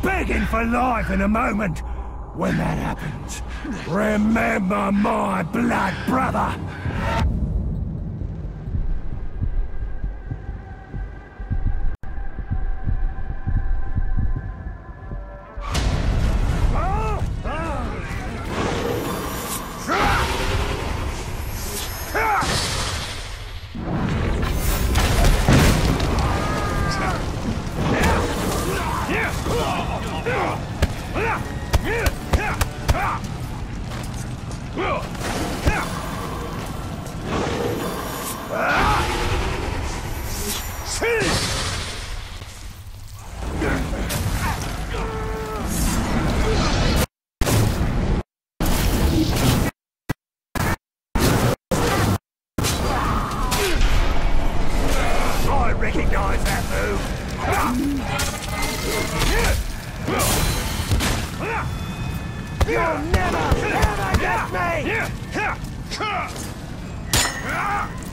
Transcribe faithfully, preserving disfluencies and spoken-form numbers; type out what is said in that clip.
begging for life in a moment. When that happens, remember my blood brother. I recognize that move. You'll never, ever get me!